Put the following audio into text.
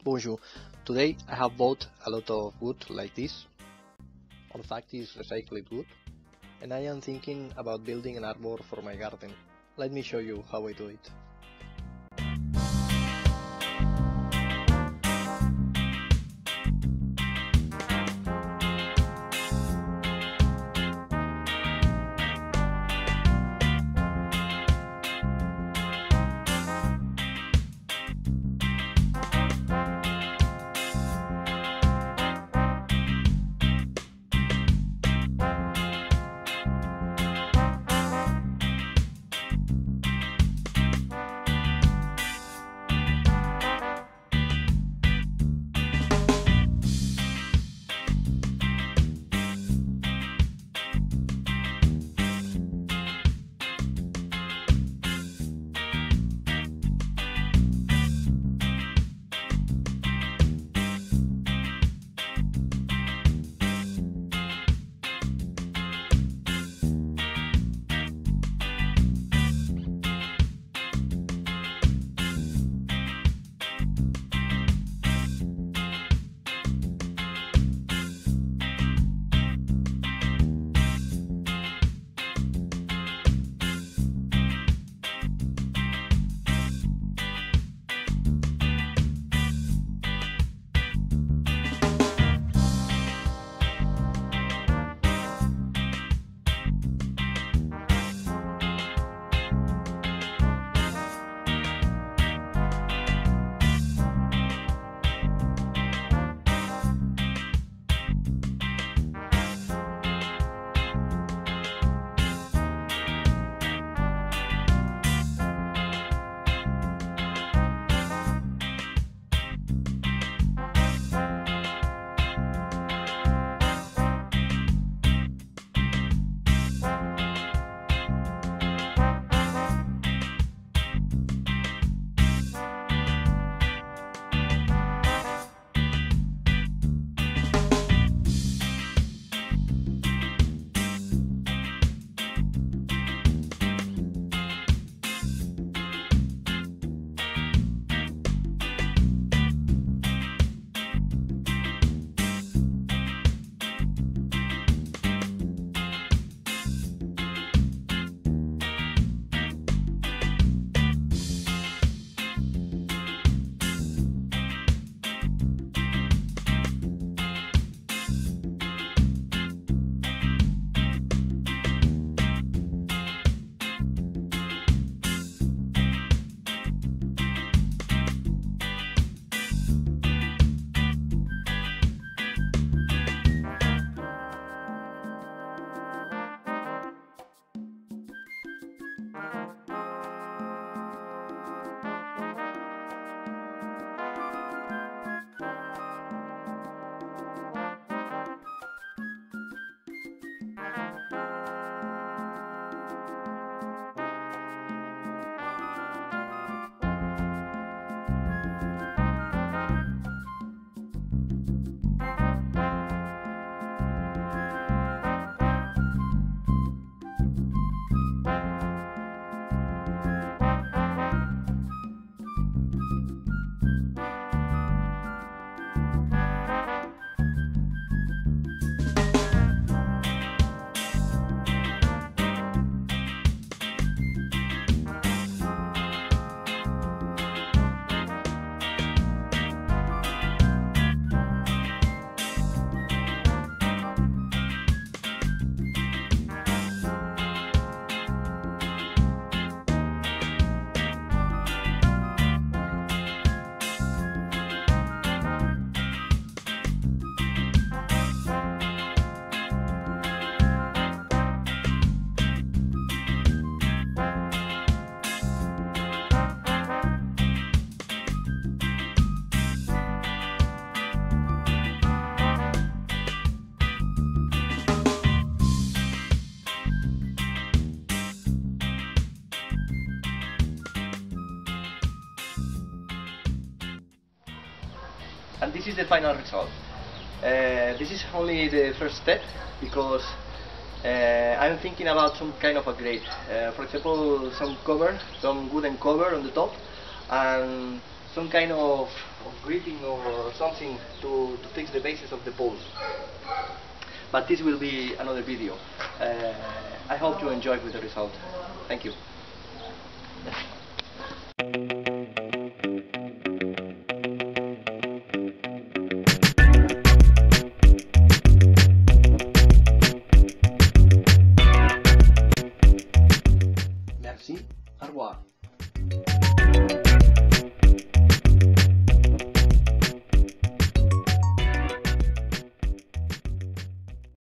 Bonjour. Today I have bought a lot of wood like this. In fact, it's recycled wood. And I am thinking about building an arbor for my garden. Let me show you how I do it. And this is the final result. This is only the first step because I'm thinking about some kind of a grate. For example, some cover, some wooden cover on the top, and some kind of gripping or something to fix the bases of the poles. But this will be another video. I hope you enjoy with the result. Thank you. Merci. Arbour.